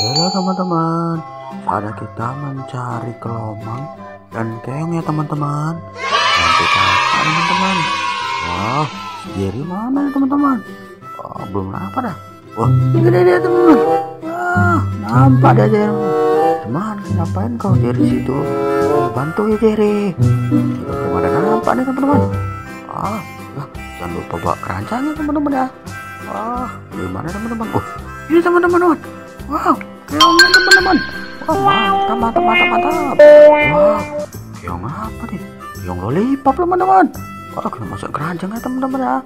Halo teman-teman, saatnya kita mencari kelomang dan keong ya teman-teman. Nanti kakak teman-teman. Wah, Jerry mana ya teman-teman? Oh, belum nampak dah. Wah, ini dia teman-teman. Nampak dah Jerry. Teman, ngapain kau Jerry situ? Bantu ya Jerry. Belum ada nampak nih teman-teman. Jangan lupa bawa keranjangnya teman-teman ya. Gimana teman-teman? Ini teman-teman. Wow, keongnya teman-teman. Mantap. Wah, keong apa nih? Keong lollipop teman-teman. Kita masuk keranjang ya teman-teman ya.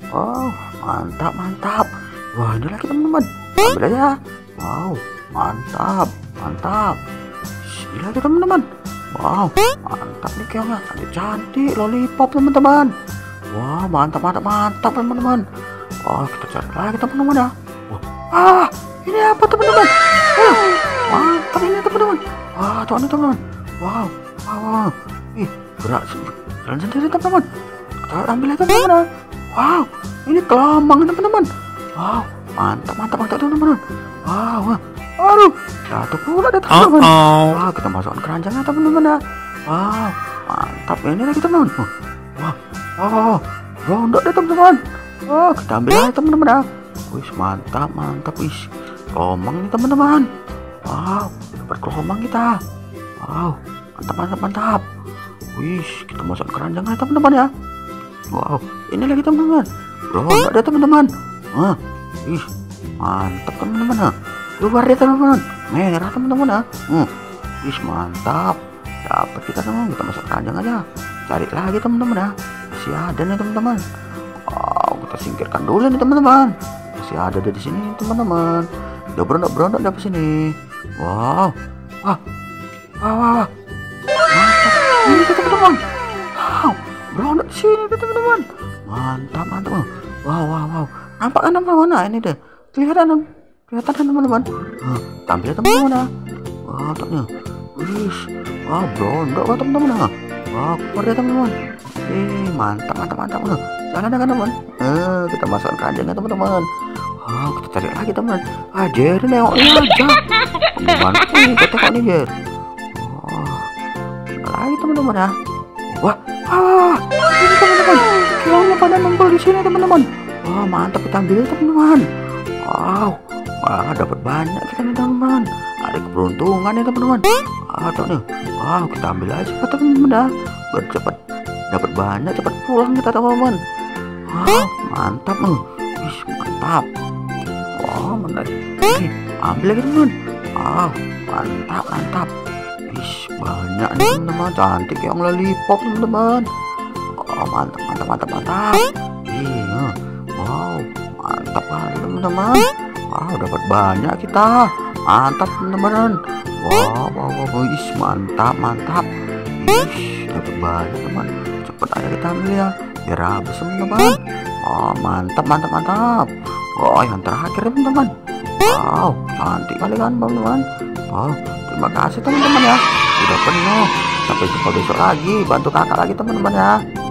Mantap. Wah, ini lagi teman-teman. Ambil aja. Wow, mantap. Ini lagi teman-teman. Wow, mantap nih keongnya. Cantik lollipop teman-teman. Wah, mantap teman-teman. Kita cari lagi teman-teman ya. Ini apa teman-teman? Mantap ini teman-teman. Tuh ini teman-teman. Wow. Gerak jalan sendiri teman-teman. Kita ambil aja teman-teman. Wow, ini kelomang teman-teman. Wow, mantap teman-teman. Aduh, jatuh pula deh teman-teman. Kita masukkan keranjangnya teman-teman ya. Wow, mantap ini lagi teman-teman. Wow, rontok deh teman-teman. Kita ambil aja teman-teman ya. Wih, mantap. Wih, kelomang nih teman-teman. Wow, dapat kelomang kita. Wow, mantap. Wih, kita masuk keranjangnya teman-teman ya. Wow, ini lagi teman-teman. Rontok deh teman-teman. Wih, mantap teman-teman. Keluar deh teman-teman. Merah teman-teman ya. Wih, mantap. Dapat kita teman-teman. Kita masuk keranjang aja. Cari lagi teman-teman ya. Masih ada nih teman-teman. Kita singkirkan dulu nih teman-teman. Masih ada di sini teman-teman. Udah berondok dari sini. Wow. Mantap. Ini teman-teman. Wow, berondok di sini teman-teman. Mantap. Wow. Nampak kan teman-teman? Nah, ini deh. Kelihatan teman-teman. Tampil teman-teman ya. Wah, taknya. Wih. Wah, berondok kan teman-teman. Wah, keluar dia teman-teman. Mantap. Jangan ada kan teman. Kita masukkan keranjangnya teman-teman. Kita cari lagi teman. Jerry nengoknya aja. Gimana nih kita kok nih Jerry? Lagi teman-teman ya. Wah, ini teman-teman. Keongnya pada numpul di sini teman-teman. Wah, mantap, kita ambil teman-teman. Wow, dapat banyak kita nih teman-teman. Ada keberuntungan ya teman-teman. Tuh nih. Kita ambil aja teman-teman ya. Biar cepat dapat banyak, cepat pulang kita teman-teman. Mantap nih. Wih, mantap. Wah, menarik. Ambil lagi teman. Mantap. Wih, banyak nih teman-teman. Cantik yang lollipop teman-teman. Mantap. Wow, mantap kali teman-teman. Dapat banyak kita. Mantap teman-teman. Wow, wih, mantap. Wih, dapat banyak teman. Cepet aja kita ambil ya. Biar habis teman-teman. Mantap. Yang terakhir teman-teman. Wow, cantik kali kan teman-teman. Terima kasih teman-teman ya. Udah penuh. Sampai jumpa besok lagi. Bantu kakak lagi teman-teman ya.